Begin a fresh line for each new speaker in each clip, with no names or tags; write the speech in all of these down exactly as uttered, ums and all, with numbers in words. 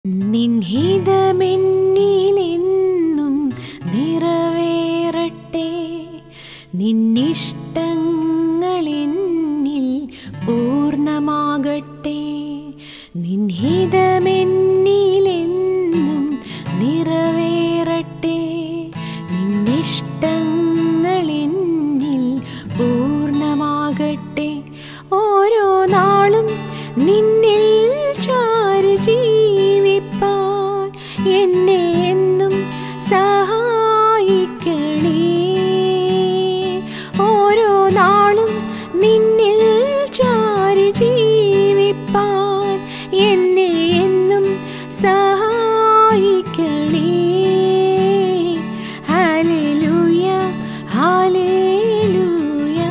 നിൻഹിതമെന്നിലെന്നും നിറവേറട്ടെ, നിന്നിഷ്ടങ്ങളെന്നിൽ പൂർണ്ണമാകട്ടെ. നിൻഹിതമെന്നിലെന്നും നിറവേറട്ടെ, നിന്നിഷ്ടങ്ങളെന്നിൽ പൂർണ്ണമാകട്ടെ. ഓരോ നാളും നിന്നിൽ ചാരി ജീവിപ്പാൻ എന്നെ എന്നും സഹായിക്കണേ. ഓരോ നാളും നിന്നിൽ ചാരി ജീവിപ്പാൻ എന്നെ എന്നും സഹായിക്കണേ. ഹല്ലേലൂയ, ഹല്ലേലൂയ,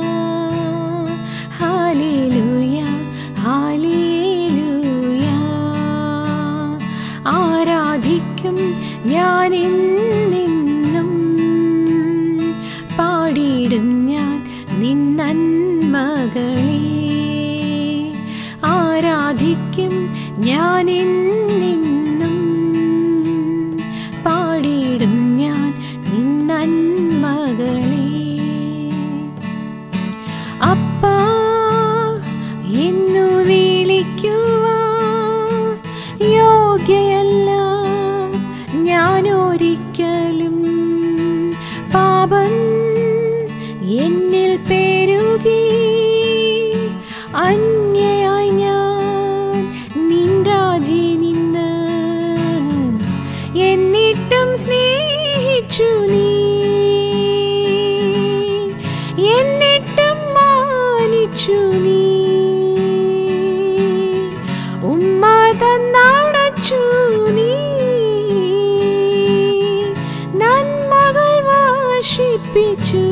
ഹല്ലേലൂയ, ഹല്ലേലൂയ. ആരാധിക്കും ഞാൻ എന്നെന്നും, പാടിയിടും ഞാൻ നിൻ നന്മകളെ. ആരാധിക്കും ഞാൻ എന്നെന്നും, പാടിയിടും ഞാൻ നിൻ നന്മകളെ. അപ്പാ എന്നു വിളിക്കുവാൻ യോഗ്യയല്ല ഞാനൊരിക്കലും. പാപം എന്നിൽ പെരുകി അന്യയായി ഞാൻ നിൻ രാജ്യേ നിന്ന്. എന്നിട്ടും സ്നേഹിച്ചു നീ, എന്നിട്ടും മാനിച്ചു നീ. ഉമ്മ തന്നടച്ചു നീ, നന്മകൾ വർഷിപ്പിച്ചു.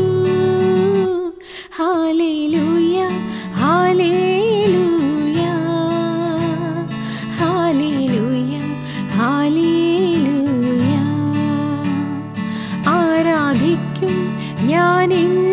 ഹല്ലേലൂയ, ഹല്ലേലൂയ, ഹല്ലേലൂയ, ഹല്ലേലൂയ. ആരാധിക്കും ഞാൻ